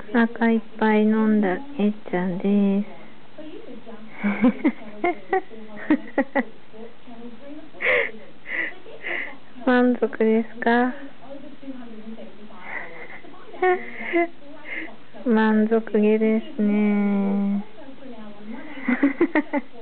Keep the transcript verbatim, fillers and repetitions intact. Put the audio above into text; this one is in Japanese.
お腹いっぱい飲んだえっちゃんです。満足ですか？満足げですね。